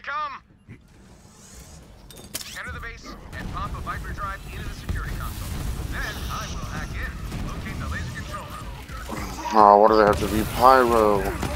come. Enter the base and pop a Viper drive into the security console. Then I will hack in, locate the laser control room. Oh, what do they have to be pyro?